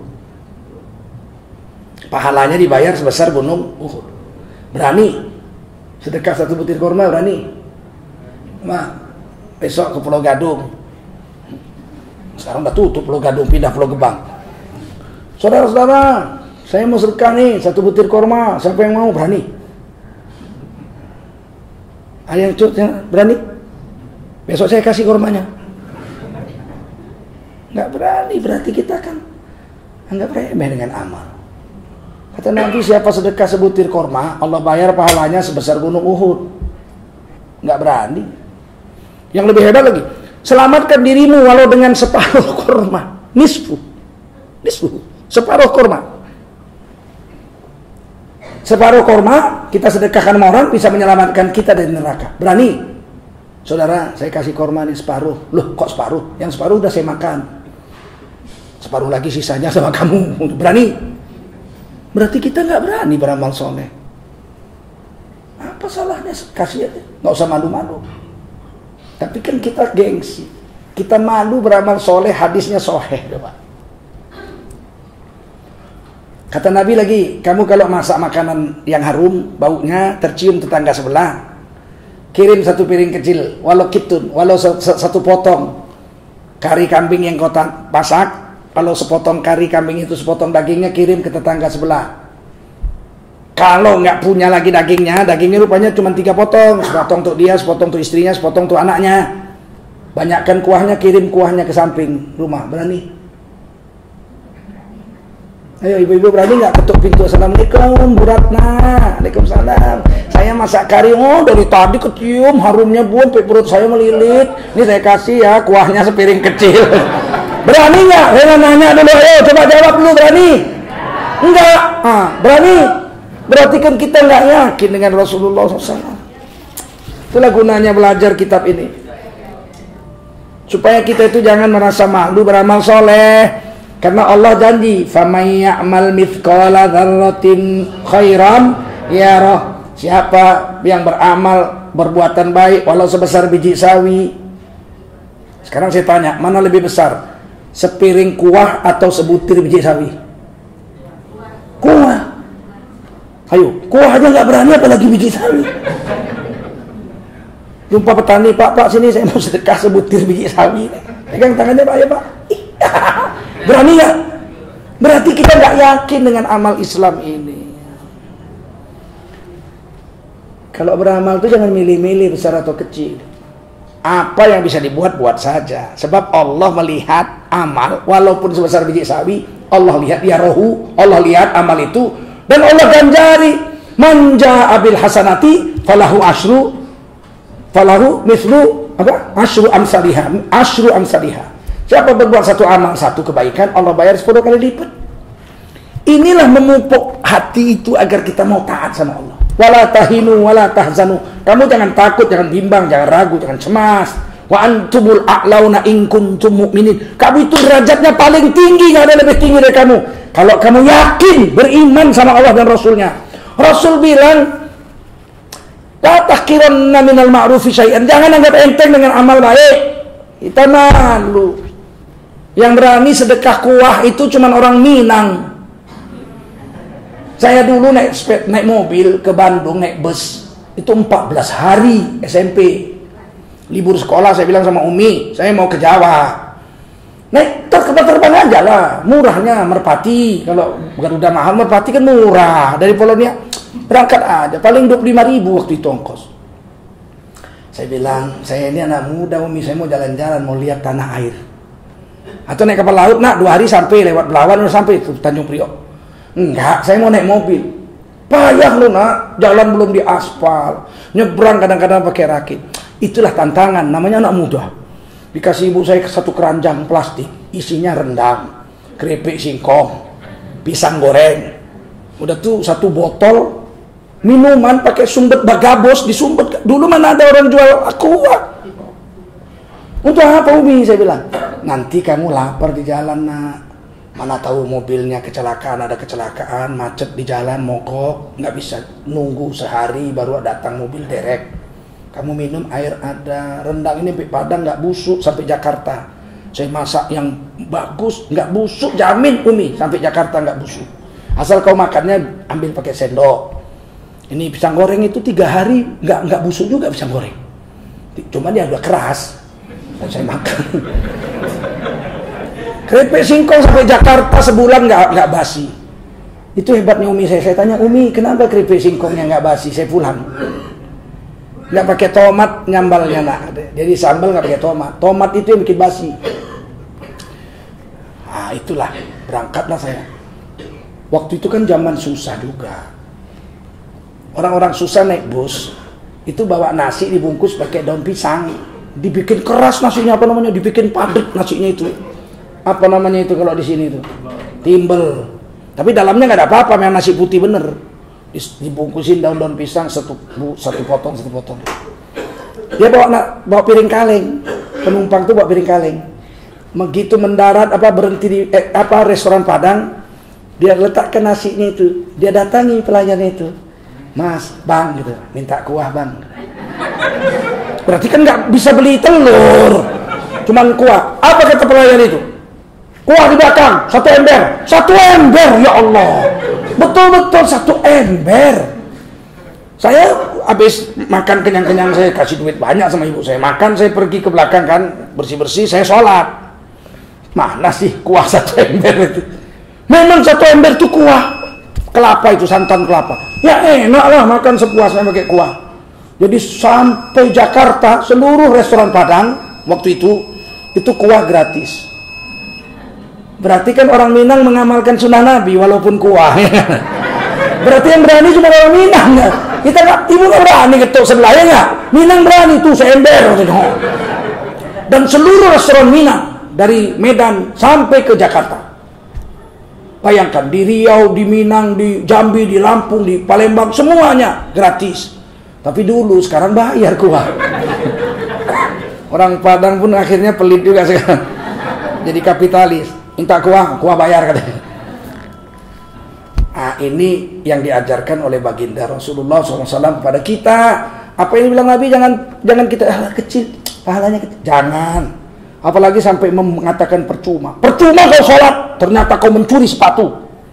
Pahalanya dibayar sebesar gunung Uhud. Berani sedekah satu butir korma? Berani? Ma, besok ke Pulau Gadung. Sekarang udah tutup Pulau Gadung, pindah Pulau Gebang. Saudara-saudara, saya mau sedekah nih satu butir korma. Siapa yang mau? Berani? Ada yang cut, berani? Besok saya kasih kormanya. Nggak berani, berarti kita kan anggap remeh dengan amal. Kata Nabi, siapa sedekah sebutir korma, Allah bayar pahalanya sebesar gunung Uhud. Nggak berani. Yang lebih hebat lagi, selamatkan dirimu walau dengan separuh korma, nisfu, nisfu, separuh korma, separuh korma kita sedekahkan sama orang bisa menyelamatkan kita dari neraka. Berani? Saudara, saya kasih korma nih separuh. Loh, kok separuh? Yang separuh udah saya makan, separuh lagi sisanya sama kamu. Berani? Berarti kita nggak berani beramal soleh. Apa salahnya kasih aja, nggak usah malu-malu. Tapi kan kita gengsi, kita malu beramal soleh, hadisnya soheh. Kata Nabi lagi, kamu kalau masak makanan yang harum, baunya tercium tetangga sebelah, kirim satu piring kecil, walau kitun, walau satu potong kari kambing yang kau masak, kalau sepotong kari kambing itu sepotong dagingnya, kirim ke tetangga sebelah. Kalau nggak punya lagi dagingnya, dagingnya rupanya cuma tiga potong, sepotong untuk dia, sepotong untuk istrinya, sepotong untuk anaknya. Banyakkan kuahnya, kirim kuahnya ke samping rumah. Berani? Ayo ibu-ibu berani nggak ketuk pintu? Assalamualaikum Bu Ratna. Waalaikumsalam. Saya masak kari, oh dari tadi kecium harumnya Bu, sampai perut saya melilit. Ini saya kasih ya kuahnya sepiring kecil. Berani nggak? Saya nanya dulu, ayo coba jawab dulu, berani? Enggak. Ah, berani? Berarti kan kita nggak yakin dengan Rasulullah shallallahu alaihi wasallam. Itulah gunanya belajar kitab ini, supaya kita itu jangan merasa malu beramal soleh. Karena Allah janji, "Faman ya'mal mithqala dzarratin khairan yarah." Siapa yang beramal perbuatan baik walau sebesar biji sawi. Sekarang saya tanya, mana lebih besar? Sepiring kuah atau sebutir biji sawi? Kuah. Ayo, kuah aja nggak berani, apalagi biji sawi. Jumpa petani, Pak, Pak sini saya mau sedekah sebutir biji sawi. Pegang tangannya Pak, ya Pak. Berani nggak? Berarti kita nggak yakin dengan amal Islam ini. Kalau beramal itu jangan milih-milih besar atau kecil. Apa yang bisa dibuat, buat saja. Sebab Allah melihat amal, walaupun sebesar biji sawi, Allah lihat, ya rohu, Allah lihat amal itu. Dan Allah ganjari, manja abil hasanati falahu ashru falahu mislu apa ashru amsalihah ashru amsalihah. Siapa berbuat satu amal, satu kebaikan, Allah bayar sepuluh kali lipat. Inilah memupuk hati itu agar kita mau taat sama Allah. Wala tahinu wala tahzanu. Kamu jangan takut, jangan bimbang, jangan ragu, jangan cemas. Wa antumul a'launa in kuntum mu'minin. Kamu itu derajatnya paling tinggi, nggak ada lebih tinggi dari kamu. Kalau kamu yakin beriman sama Allah dan Rasulnya. Rasul bilang, la tahqiranna minal ma'rufi syai'an. Jangan anggap enteng dengan amal baik. Kita malu. Yang berani sedekah kuah itu cuma orang Minang. Saya dulu naik naik mobil ke Bandung, naik bus. Itu empat belas hari S M P. Libur sekolah, saya bilang sama Umi, saya mau ke Jawa. Naik terbang aja lah, murahnya Merpati. Kalau Garuda mahal, Merpati kan murah. Dari Polonia berangkat aja, paling dua puluh lima ribu waktu itu ongkos. Saya bilang, saya ini anak muda Umi, saya mau jalan-jalan, mau lihat tanah air. Atau naik kapal laut, nak dua hari sampai, lewat Belawan udah sampai itu Tanjung Priok. Enggak, saya mau naik mobil. Payah lu nak, jalan belum diaspal, nyebrang kadang-kadang pakai rakit. Itulah tantangan, namanya anak muda. Dikasih ibu saya satu keranjang plastik, isinya rendang, keripik singkong, pisang goreng. Udah tuh satu botol minuman pakai sumbet bagabos, disumbet. Dulu mana ada orang jual aqua. Untuk apa Umi? Saya bilang, nanti kamu lapar di jalan nak. Mana tahu mobilnya kecelakaan, ada kecelakaan, macet di jalan, mogok, nggak bisa nunggu sehari baru datang mobil derek. Kamu minum air ada, rendang ini Padang nggak busuk sampai Jakarta. Saya masak yang bagus, nggak busuk, jamin Umi sampai Jakarta nggak busuk. Asal kau makannya ambil pakai sendok. Ini pisang goreng itu tiga hari nggak nggak busuk juga pisang goreng. Cuma dia udah keras. Dan saya makan. Keripik singkong sampai Jakarta sebulan nggak nggak basi. Itu hebatnya Umi saya. Saya tanya Umi, kenapa keripik singkongnya nggak basi? Saya pulang. Nggak pakai tomat nyambalnya nak. Jadi sambal nggak pakai tomat. Tomat itu yang bikin basi. Ah itulah berangkatlah saya. Waktu itu kan zaman susah juga. Orang-orang susah naik bus itu bawa nasi dibungkus pakai daun pisang, dibikin keras nasinya, apa namanya, dibikin padat nasinya itu. Apa namanya itu kalau di sini itu? Timbel. Tapi dalamnya nggak ada apa-apa, memang nasi putih bener. Dibungkusin daun-daun pisang satu satu potong satu potong. Dia bawa bawa piring kaleng, penumpang tuh bawa piring kaleng. Begitu mendarat apa berhenti di eh, apa restoran Padang, dia letakkan nasinya itu, dia datangi pelayannya itu, Mas, bang gitu, minta kuah bang. Berarti kan nggak bisa beli telur, cuman kuah. Apa kata pelayan itu? Kuah di belakang, satu ember, satu ember, ya Allah, betul-betul satu ember. Saya habis makan kenyang-kenyang, saya kasih duit banyak sama ibu saya. Makan, saya pergi ke belakang kan, bersih-bersih, saya sholat. Mana sih kuah satu ember itu? Memang satu ember itu kuah kelapa, itu santan kelapa. Ya enak lah makan sepuasnya pakai kuah. Jadi sampai Jakarta seluruh restoran Padang waktu itu itu kuah gratis. Berarti kan orang Minang mengamalkan sunnah Nabi walaupun kuah. Berarti yang berani cuma orang Minang. Kita nggak, ibu nggak berani ketuk sebelahnya nggak. Minang berani tuh seember. Dan seluruh restoran Minang dari Medan sampai ke Jakarta. Bayangkan di Riau, di Minang, di Jambi, di Lampung, di Palembang semuanya gratis. Tapi dulu, sekarang bayar kuah. Orang Padang pun akhirnya pelit juga sekarang. Jadi kapitalis. Minta kuah, kuah bayar katanya. Nah, ini yang diajarkan oleh baginda Rasulullah shallallahu alaihi wasallam kepada kita. Apa yang bilang Nabi, jangan jangan kita ah, kecil, pahalanya kecil. Jangan. Apalagi sampai mengatakan percuma. Percuma kau sholat, ternyata kau mencuri sepatu.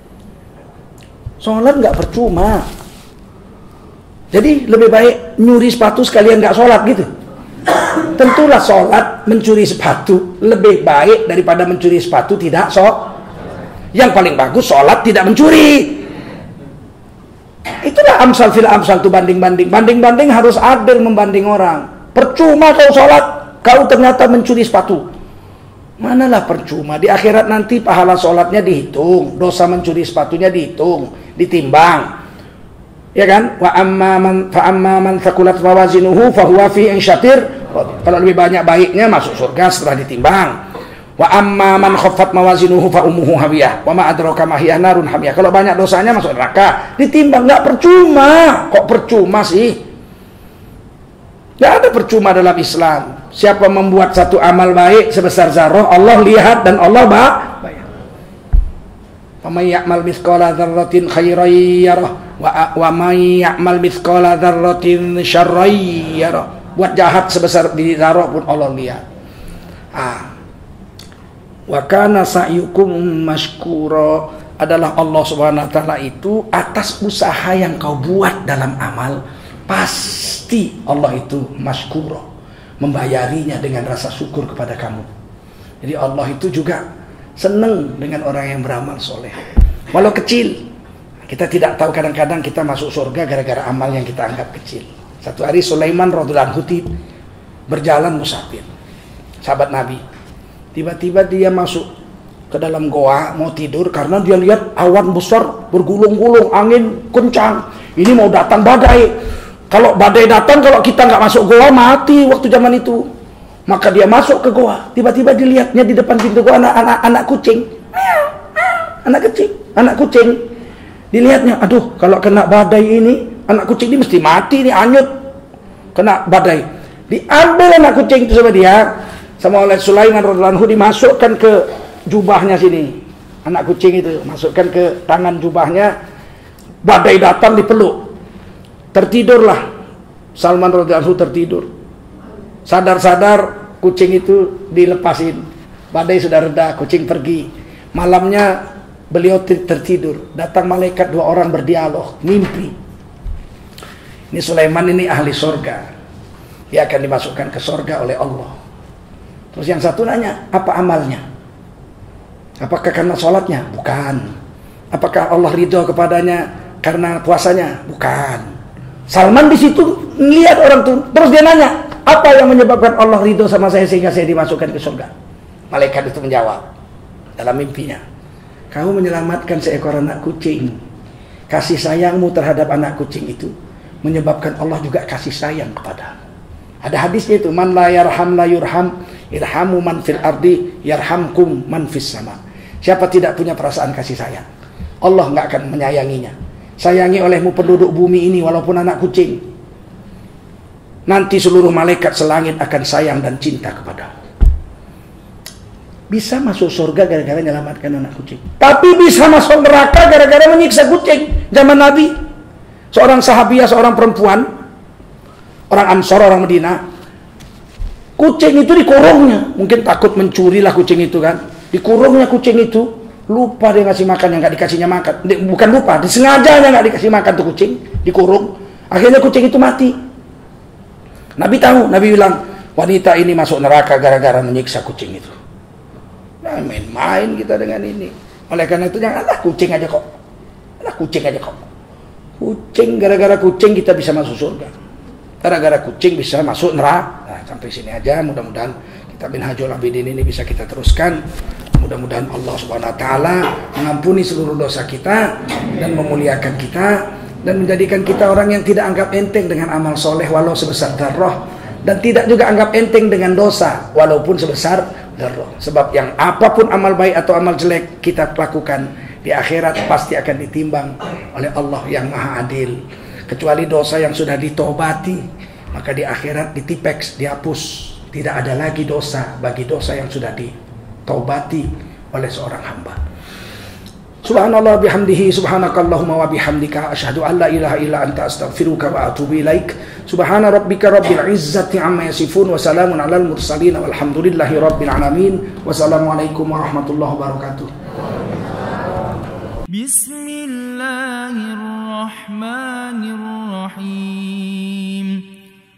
Sholat nggak percuma. Jadi lebih baik nyuri sepatu sekalian nggak sholat gitu. Tentulah sholat mencuri sepatu lebih baik daripada mencuri sepatu tidak sholat. Yang paling bagus sholat tidak mencuri. Itulah amsal fil amsal tuh, banding-banding. Banding-banding harus adil membanding orang. Percuma kau sholat, kau ternyata mencuri sepatu. Manalah percuma. Di akhirat nanti pahala sholatnya dihitung, dosa mencuri sepatunya dihitung, ditimbang. Ya kan? Wa amma man fa amma man thaqulat mawazinuhu fa huwa fi insyatir. Kalau lebih banyak baiknya masuk surga setelah ditimbang. Wa amma man khaffat mawazinuhu fa ummuhu hawiyah. Wa ma adraka ma hiya narun hamiyah. Kalau banyak dosanya masuk neraka. Ditimbang, enggak percuma. Kok percuma sih? Enggak ada percuma dalam Islam. Siapa membuat satu amal baik sebesar zarrah, Allah lihat dan Allah bayar. Faman ya'mal mithqala dzarratin khairan yarah wa may ya'mal mithqala dzarratin syarran yarah. Buat jahat sebesar di zarah pun Allah lihat. Ah. Wa kana sa'yukum mashkura, adalah Allah Subhanahu wa taala itu atas usaha yang kau buat dalam amal, pasti Allah itu mashkura, membayarinya dengan rasa syukur kepada kamu. Jadi Allah itu juga senang dengan orang yang beramal soleh. Walau kecil, kita tidak tahu, kadang-kadang kita masuk surga gara-gara amal yang kita anggap kecil. Satu hari Sulaiman radhiyallahu anhu berjalan musafir, sahabat Nabi. Tiba-tiba dia masuk ke dalam goa mau tidur karena dia lihat awan besar bergulung-gulung, angin kencang. Ini mau datang badai. Kalau badai datang, kalau kita nggak masuk goa mati waktu zaman itu. Maka dia masuk ke goa. Tiba-tiba dilihatnya di depan pintu goa anak-anak anak kucing, anak kecil, anak kucing. Dilihatnya, aduh kalau kena badai ini anak kucing ini mesti mati nih, anyut kena badai. Diambil anak kucing itu sama dia, sama oleh Sulaiman radhiyallahu anhu, dimasukkan ke jubahnya sini. Anak kucing itu masukkan ke tangan jubahnya. Badai datang dipeluk. Tertidurlah Salman radhiyallahu anhu, tertidur. Sadar-sadar kucing itu dilepasin. Badai sudah reda, kucing pergi. Malamnya beliau tertidur. Datang malaikat, dua orang berdialog, mimpi. Ini Sulaiman ini ahli sorga. Dia akan dimasukkan ke sorga oleh Allah. Terus yang satu nanya, apa amalnya? Apakah karena sholatnya? Bukan. Apakah Allah ridho kepadanya karena puasanya? Bukan. Salman di situ melihat orang itu, terus dia nanya, apa yang menyebabkan Allah ridho sama saya sehingga saya dimasukkan ke surga? Malaikat itu menjawab dalam mimpinya, kamu menyelamatkan seekor anak kucing. Kasih sayangmu terhadap anak kucing itu menyebabkan Allah juga kasih sayang kepadamu. Ada hadisnya itu, man la yarham la yurham, irhamu man fil ardi yarhamkum man fis sama. Siapa tidak punya perasaan kasih sayang, Allah nggak akan menyayanginya. Sayangi olehmu penduduk bumi ini walaupun anak kucing. Nanti seluruh malaikat selangit akan sayang dan cinta kepadamu. Bisa masuk surga gara-gara menyelamatkan anak kucing. Tapi bisa masuk neraka gara-gara menyiksa kucing. Zaman Nabi, seorang sahabiah, seorang perempuan, orang Ansor, orang Medina, kucing itu dikurungnya. Mungkin takut mencurilah kucing itu kan. Dikurungnya kucing itu. Lupa dia ngasih makan, yang nggak dikasihnya makan. Bukan lupa, disengajanya nggak dikasih makan tuh kucing, dikurung. Akhirnya kucing itu mati. Nabi tahu, Nabi bilang, wanita ini masuk neraka gara-gara menyiksa kucing itu. Nah, main-main kita dengan ini. Oleh karena itu janganlah kucing aja kok. Lah kucing aja kok. Kucing, gara-gara kucing kita bisa masuk surga. Gara-gara kucing bisa masuk neraka. Nah, sampai sini aja, mudah-mudahan kita Minhajul Abidin ini bisa kita teruskan. Mudah-mudahan Allah Subhanahu wa taala mengampuni seluruh dosa kita dan memuliakan kita dan menjadikan kita orang yang tidak anggap enteng dengan amal soleh walau sebesar darah, dan tidak juga anggap enteng dengan dosa walaupun sebesar darah. Sebab yang apapun amal baik atau amal jelek kita lakukan di akhirat pasti akan ditimbang oleh Allah yang Maha Adil. Kecuali dosa yang sudah ditobati, maka di akhirat ditipeks, dihapus. Tidak ada lagi dosa bagi dosa yang sudah di taubati oleh seorang hamba. Subhanallah bihamdihi, subhanakallahumma wa bihamdika, asyhadu an la ilaha illa anta, astaghfiruka wa atubu ilaik. Subhana rabbika rabbil izzati amma yasifun, wa salamun alal mursalin, walhamdulillahi rabbil alamin. Wassalamualaikum warahmatullahi wabarakatuh. Bismillahirrahmanirrahim.